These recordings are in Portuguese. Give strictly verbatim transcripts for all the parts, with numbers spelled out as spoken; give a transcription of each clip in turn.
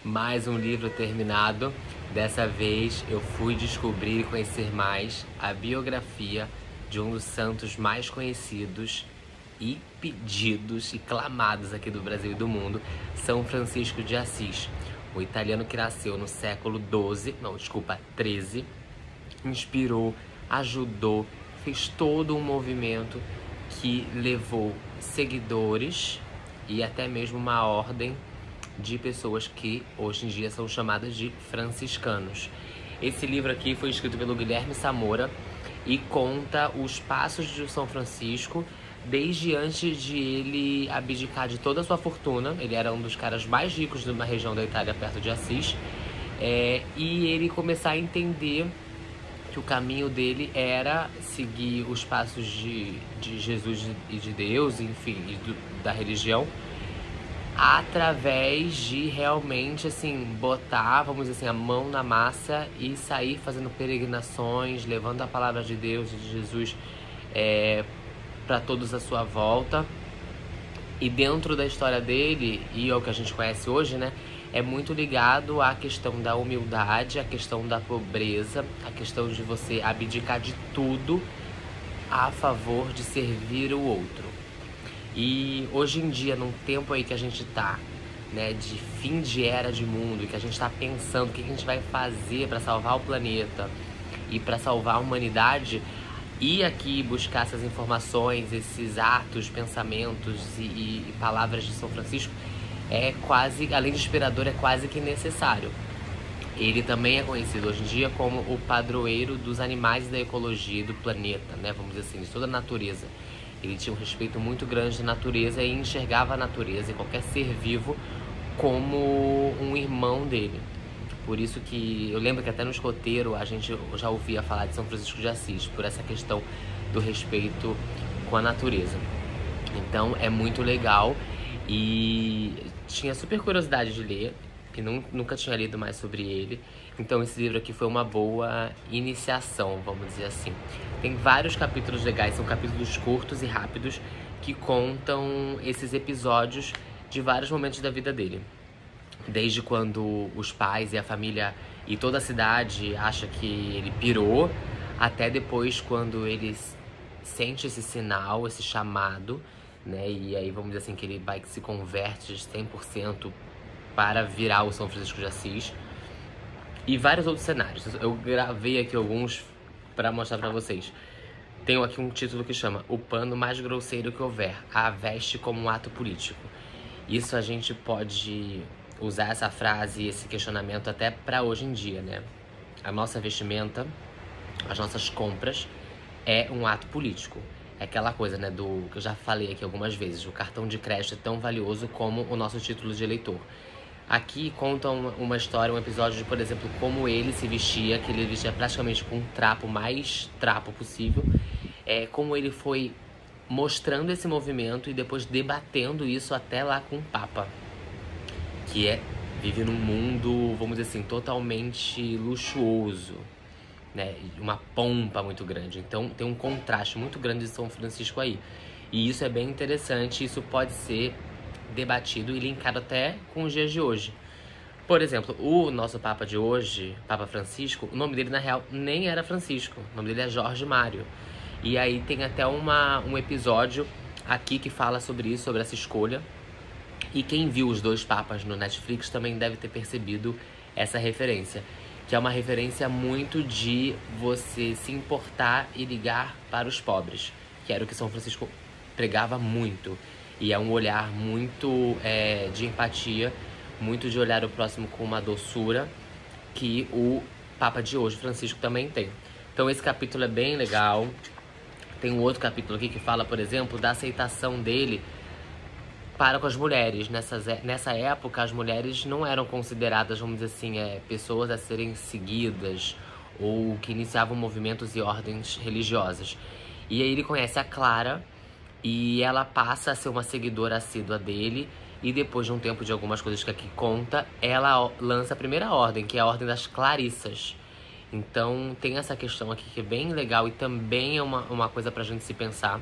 Mais um livro terminado. Dessa vez eu fui descobrir e conhecer mais a biografia de um dos santos mais conhecidos e pedidos e clamados aqui do Brasil e do mundo, São Francisco de Assis. O italiano que nasceu no século doze, não, desculpa, treze, inspirou, ajudou, fez todo um movimento que levou seguidores e até mesmo uma ordem de pessoas que hoje em dia são chamadas de franciscanos. Esse livro aqui foi escrito pelo Guilherme Samora e conta os passos de São Francisco desde antes de ele abdicar de toda a sua fortuna. Ele era um dos caras mais ricos de uma região da Itália perto de Assis, é, e ele começar a entender que o caminho dele era seguir os passos de, de Jesus e de Deus, enfim, e do, da religião, através de realmente, assim, botar, vamos dizer assim, a mão na massa e sair fazendo peregrinações, levando a palavra de Deus e de Jesus é, para todos à sua volta. E dentro da história dele, e é o que a gente conhece hoje, né, é muito ligado à questão da humildade, à questão da pobreza, à questão de você abdicar de tudo a favor de servir o outro. E hoje em dia, num tempo aí que a gente tá, né, de fim de era de mundo, que a gente tá pensando o que a gente vai fazer para salvar o planeta e para salvar a humanidade, ir aqui buscar essas informações, esses atos, pensamentos e, e palavras de São Francisco é quase, além de inspirador, é quase que necessário. Ele também é conhecido hoje em dia como o padroeiro dos animais da ecologia e do planeta, né, vamos dizer assim, de toda a natureza. Ele tinha um respeito muito grande da natureza e enxergava a natureza e qualquer ser vivo como um irmão dele. Por isso que eu lembro que até no escoteiro a gente já ouvia falar de São Francisco de Assis, por essa questão do respeito com a natureza. Então é muito legal e tinha super curiosidade de ler, que nunca tinha lido mais sobre ele. Então esse livro aqui foi uma boa iniciação, vamos dizer assim. Tem vários capítulos legais, são capítulos curtos e rápidos que contam esses episódios de vários momentos da vida dele. Desde quando os pais e a família e toda a cidade acha que ele pirou, até depois quando ele sente esse sinal, esse chamado, né? E aí vamos dizer assim que ele vai se converte de cem por cento para virar o São Francisco de Assis. E vários outros cenários. Eu gravei aqui alguns para mostrar para vocês. Tenho aqui um título que chama O Pano Mais Grosseiro Que Houver, a veste como um ato político. Isso a gente pode usar essa frase, esse questionamento até para hoje em dia, né? A nossa vestimenta, as nossas compras é um ato político. É aquela coisa, né, do que eu já falei aqui algumas vezes, o cartão de crédito é tão valioso como o nosso título de eleitor. Aqui conta uma, uma história, um episódio de, por exemplo, como ele se vestia, que ele vestia praticamente com um trapo, mais trapo possível, é, como ele foi mostrando esse movimento e depois debatendo isso até lá com o Papa, que é, vive num mundo, vamos dizer assim, totalmente luxuoso, né, uma pompa muito grande. Então tem um contraste muito grande de São Francisco aí. E isso é bem interessante, isso pode ser debatido e linkado até com os dias de hoje. Por exemplo, o nosso Papa de hoje, Papa Francisco, o nome dele na real nem era Francisco, o nome dele é Jorge Mário. E aí tem até uma, um episódio aqui que fala sobre isso, sobre essa escolha. E quem viu os dois papas no Netflix também deve ter percebido essa referência, que é uma referência muito de você se importar e ligar para os pobres, que era o que São Francisco pregava muito. E é um olhar muito é, de empatia, muito de olhar o próximo com uma doçura, que o Papa de hoje, Francisco, também tem. Então esse capítulo é bem legal. Tem um outro capítulo aqui que fala, por exemplo, da aceitação dele para com as mulheres. Nessas, nessa época, as mulheres não eram consideradas, vamos dizer assim, é, pessoas a serem seguidas ou que iniciavam movimentos e ordens religiosas. E aí ele conhece a Clara e ela passa a ser uma seguidora assídua dele. E depois de um tempo de algumas coisas que aqui conta, ela lança a primeira ordem, que é a Ordem das Clarissas. Então tem essa questão aqui que é bem legal e também é uma, uma coisa pra gente se pensar,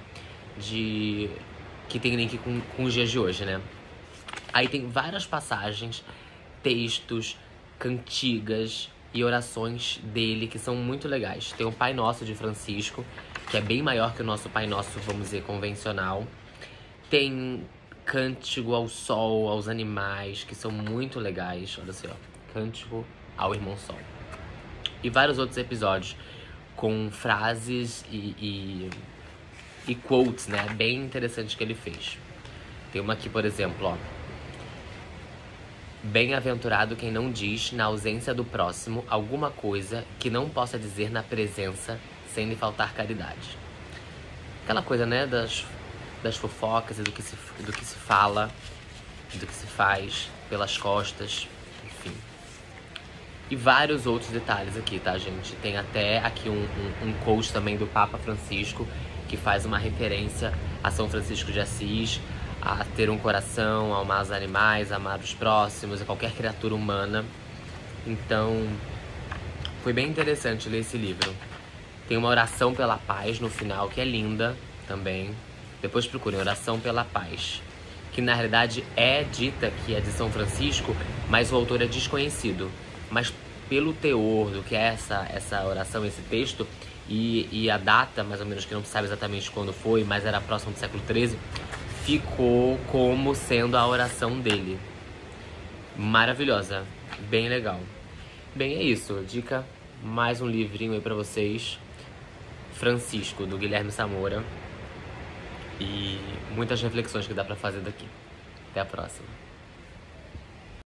de que tem link com, com os dias de hoje, né? Aí tem várias passagens textos, cantigas e orações dele que são muito legais. Tem o Pai Nosso de Francisco, que é bem maior que o nosso Pai Nosso, vamos dizer, convencional. Tem Cântico ao Sol, aos animais, que são muito legais. Olha assim, ó. Cântico ao Irmão Sol. E vários outros episódios com frases e, e, e quotes, né? Bem interessantes que ele fez. Tem uma aqui, por exemplo, ó. Bem-aventurado quem não diz, na ausência do próximo, alguma coisa que não possa dizer na presença, sem lhe faltar caridade. Aquela coisa, né, das, das fofocas e do que, se, do que se fala, do que se faz pelas costas, enfim. E vários outros detalhes aqui, tá, gente? Tem até aqui um, um, um quote também do Papa Francisco, que faz uma referência a São Francisco de Assis, a ter um coração, a amar os animais, a amar os próximos, a qualquer criatura humana. Então, foi bem interessante ler esse livro. Tem uma oração pela paz no final, que é linda também. Depois procurem, Oração pela Paz. Que na realidade é dita que é de São Francisco, mas o autor é desconhecido. Mas pelo teor do que é essa, essa oração, esse texto, e, e a data, mais ou menos, que não se sabe exatamente quando foi, mas era próximo do século treze, ficou como sendo a oração dele. Maravilhosa, bem legal. Bem, é isso. Dica, mais um livrinho aí pra vocês. Francisco, do Guilherme Samora. E muitas reflexões que dá pra fazer daqui. Até a próxima.